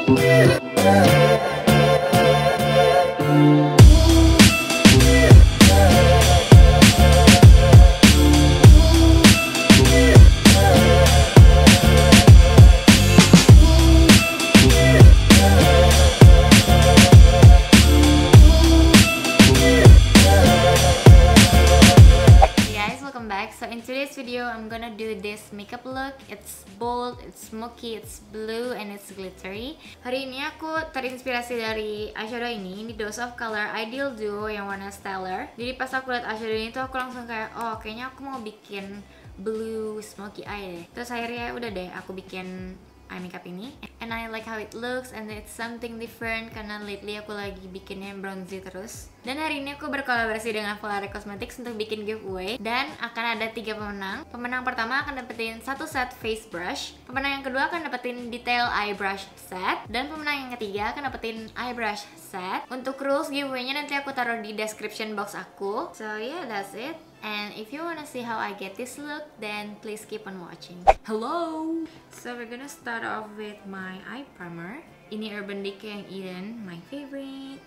So in today's video, I'm gonna do this makeup look. It's bold, it's smoky, it's blue, and it's glittery. Hari ini aku terinspirasi dari eyeshadow ini Dose of Color Ideal Duo yang warna Stellar. Jadi pas aku lihat eyeshadow ini tuh aku langsung kayak, oh kayaknya aku mau bikin blue smoky eye deh. Terus akhirnya udah deh aku bikin eye makeup ini, and I like how it looks and it's something different karena lately aku lagi bikinnya bronzy terus. Dan hari ini aku berkolaborasi dengan Volare Cosmetics untuk bikin giveaway, dan akan ada 3 pemenang. Pemenang pertama akan dapetin 1 set face brush, pemenang yang kedua akan dapetin detail eye brush set, dan pemenang yang ketiga akan dapetin eye brush set. Untuk rules giveaway-nya nanti aku taruh di description box aku. So yeah, that's it. And if you wanna see how I get this look, then please keep on watching. Hello! So we're gonna start off with my eye primer. Ini Urban Decay yang Eden, my favorite.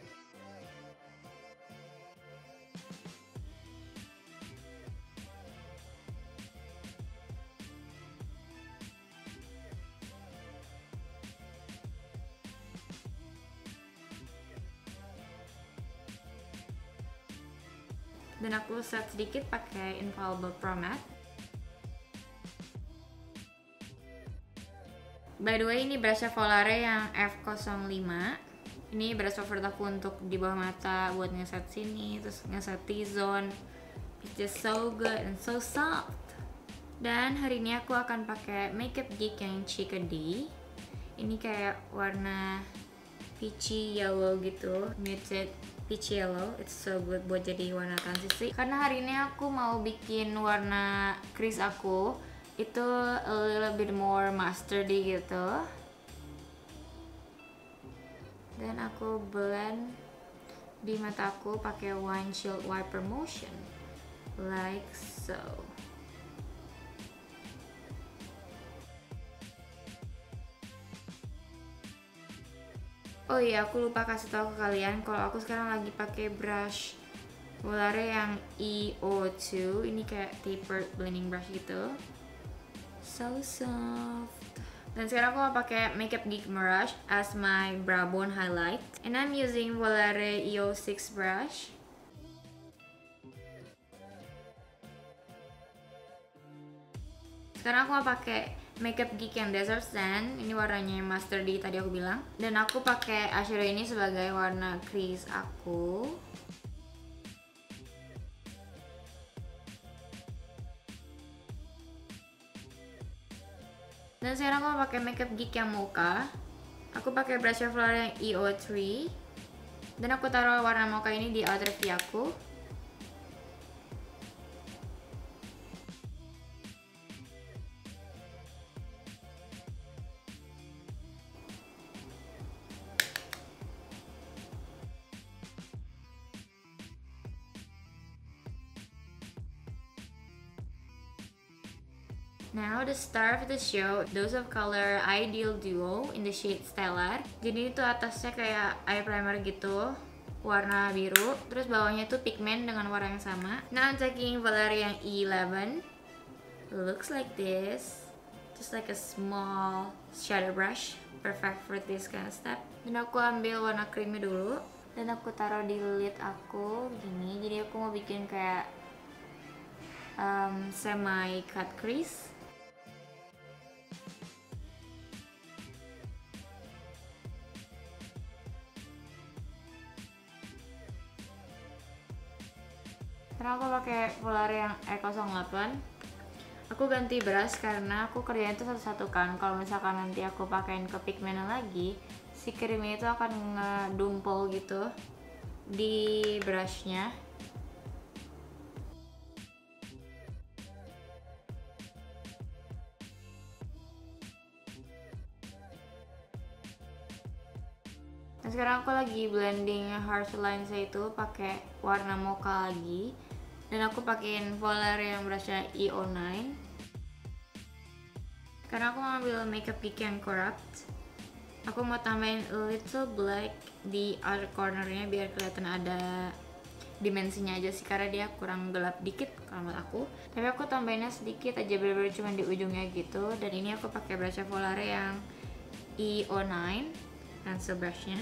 Dan aku set sedikit pakai Infallible Pro Matte. By the way, ini brushnya Volare yang F05. Ini brush favorit aku untuk di bawah mata buat ngeset sini, terus ngeset T-zone. It's just so good and so soft. Dan hari ini aku akan pakai Makeup Geek yang Chickadee. Ini kayak warna peachy yellow gitu, muted peach yellow. It's so good buat jadi warna transisi. Karena hari ini aku mau bikin warna crease aku itu a little bit more mustardy gitu. Dan aku blend di mataku pakai windshield wiper motion like so. Oh iya, aku lupa kasih tahu ke kalian kalau aku sekarang lagi pakai brush Volare yang EO2. Ini kayak tapered blending brush gitu. So soft. Dan sekarang aku mau pakai Makeup Geek Mirage as my brow bone highlight. And I'm using Volare EO6 brush. Sekarang aku mau pakai Makeup Geek yang Desert Sand. Ini warnanya mustardy tadi aku bilang. Dan aku pakai eyeshadow ini sebagai warna crease aku. Dan sekarang aku mau pakai Makeup Geek yang Mocha. Aku pakai brush Volare yang EO3. Dan aku taruh warna Mocha ini di outer V aku. Now the star of the show, Dose of Color Ideal Duo in the shade Stellar. Jadi itu atasnya kayak eye primer gitu, warna biru. Terus bawahnya tuh pigment dengan warna yang sama. Now I'm taking Volare yang E11. Looks like this. Just like a small shadow brush. Perfect for this kind of step. Dan aku ambil warna creamy dulu. Dan aku taruh di lid aku gini. Jadi aku mau bikin kayak semi cut crease. Karena aku pakai Volare yang E08. Aku ganti brush karena aku kerjanya itu satu-satu kan. Kalau misalkan nanti aku pakein ke pigment lagi, si creamnya itu akan ngedumpel gitu di brushnya. Nah, sekarang aku lagi blending harsh lines itu pakai warna mocha lagi. Dan aku pakein Volare yang brushnya EO9. Karena aku mau ambil Makeup Geek yang Corrupt. Aku mau tambahin a little black di outer cornernya biar kelihatan ada dimensinya aja sih, karena dia kurang gelap dikit kalau menurut aku. Tapi aku tambahinnya sedikit aja, bener-bener cuma di ujungnya gitu. Dan ini aku pakai brush Volare yang E09 pencil brushnya.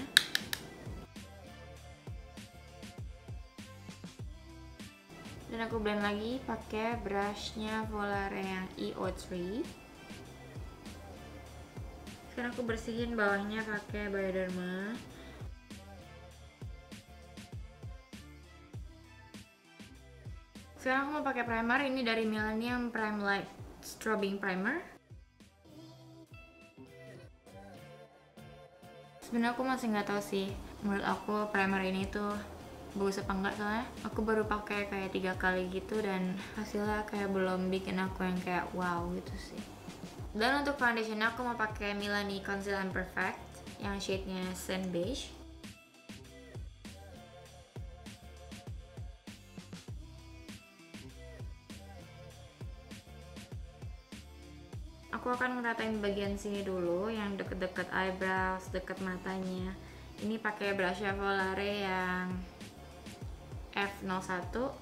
Dan aku blend lagi pakai brushnya Volare yang E03. Sekarang aku bersihin bawahnya pakai Bioderma. Sekarang aku mau pakai primer, ini dari Millennium Prime Light Strobing Primer. Sebenarnya aku masih nggak tahu sih, menurut aku primer ini tuh bagus apa enggak, soalnya aku baru pakai kayak 3 kali gitu dan hasilnya kayak belum bikin aku yang kayak wow gitu sih. Dan untuk foundation aku mau pakai Milani Conceal and Perfect yang shade-nya Sand Beige. Aku akan ngeratain bagian sini dulu, yang deket-deket eyebrows, deket matanya. Ini pakai brush Volare yang F01.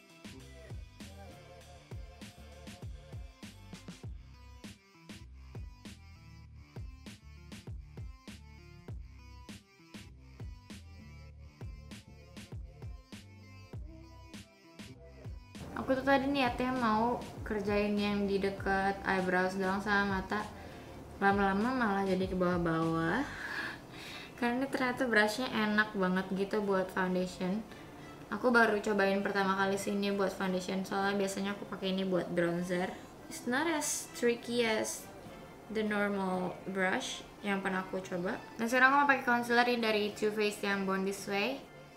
Aku tuh tadi niatnya mau kerjain yang di dekat eyebrows doang sama mata, lama-lama malah jadi ke bawah-bawah. Karena ternyata brushnya enak banget gitu buat foundation. Aku baru cobain pertama kali sini buat foundation, soalnya biasanya aku pakai ini buat bronzer. It's not as tricky as the normal brush yang pernah aku coba. Dan sekarang aku mau pakai concealer dari Too Faced yang Born This Way.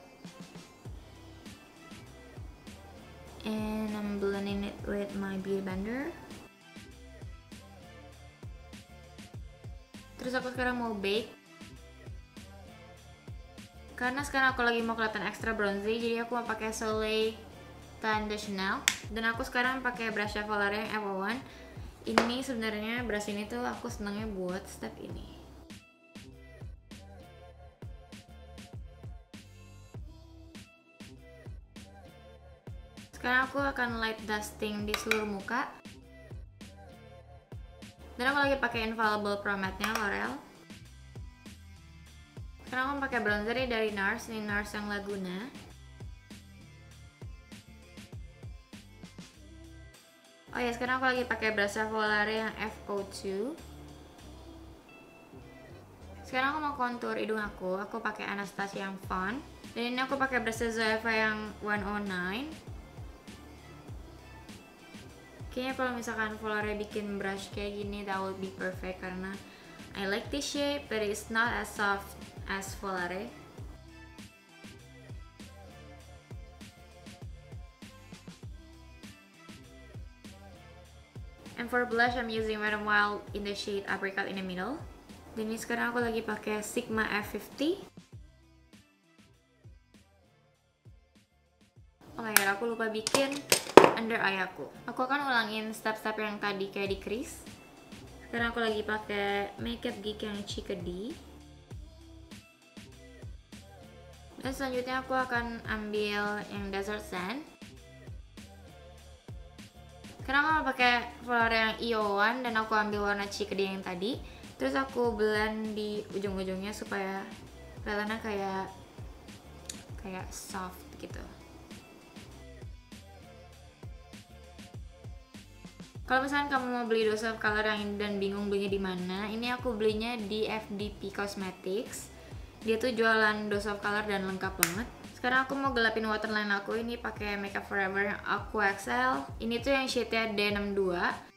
And I'm blending it with my beauty blender. Terus aku sekarang mau bake. Karena sekarang aku lagi mau kelihatan extra bronzy, jadi aku mau pakai Soleil Tan de Chanel. Dan aku sekarang pakai brush Volare yang F01. Ini sebenarnya brush ini tuh aku senangnya buat step ini. Sekarang aku akan light dusting di seluruh muka. Dan aku lagi pakai Infallible Pro Matte-nya L'Oreal. Sekarang aku pakai bronzer dari NARS, ini NARS yang Laguna. Oh ya, sekarang aku lagi pakai brush Volare yang F02. Sekarang aku mau contour hidung aku pakai Anastasia yang Fawn. Dan ini aku pakai brush Zoeva yang 109. Kayaknya kalau misalkan Volare bikin brush kayak gini, that would be perfect karena I like this shape, but it's not as soft as Volare. And for blush, I'm using Wet n Wild in the shade Apricot in the middle. Dan ini sekarang aku lagi pakai Sigma F50. Oh my god, aku lupa bikin under eye aku. Aku akan ulangin step-step yang tadi kayak di crease. Sekarang aku lagi pakai Makeup Geek yang Chickadee. Dan selanjutnya aku akan ambil yang Desert Sand. Sekarang aku mau pakai Volare yang E01 dan aku ambil warna Chickadee yang tadi. Terus aku blend di ujung-ujungnya supaya kelihatannya kayak soft gitu. Kalau misalnya kamu mau beli Dose of Color yang ini dan bingung belinya di mana, ini aku belinya di FDP Cosmetics. Dia tuh jualan Dose of Color dan lengkap banget. Sekarang aku mau gelapin waterline aku, ini pakai Makeup Forever yang Aqua XL. Ini tuh yang shade-nya D62.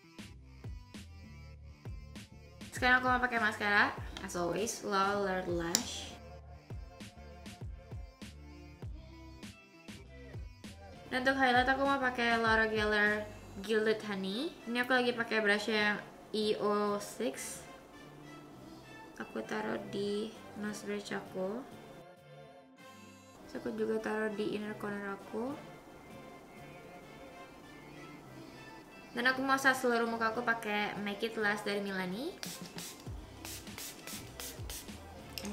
Sekarang aku mau pakai mascara, as always, Laura Lash. Dan untuk highlight aku mau pakai Laura Geller Gilded Honey. Ini aku lagi pakai brush yang E06. Aku taruh di nose bridge aku. Terus aku juga taruh di inner corner aku. Dan aku masak seluruh muka aku pakai Make It Last dari Milani.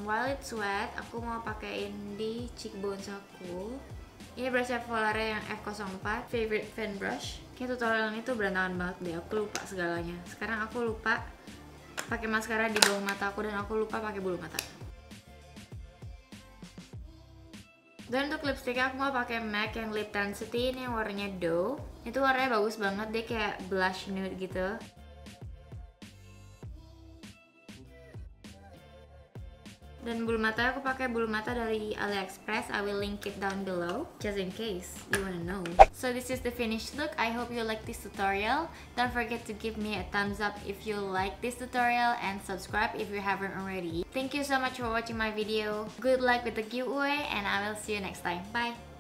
while it's wet, aku mau pakein di cheekbones aku. Ini brush Volare yang F04, favorite fan brush. Kayak tutorial ini tuh berantakan banget deh, aku lupa segalanya. Sekarang aku lupa pakai maskara di bawah mata aku dan aku lupa pakai bulu mata. Dan untuk lipstick aku mau pakai MAC yang Lip Tensity, ini yang warnanya Doe. Itu warnanya bagus banget deh, kayak blush nude gitu. Dan bulu mata aku pakai bulu mata dari AliExpress. I will link it down below just in case you wanna know. So this is the finished look. I hope you like this tutorial. Don't forget to give me a thumbs up if you like this tutorial and subscribe if you haven't already. Thank you so much for watching my video. Good luck with the giveaway and I will see you next time. Bye.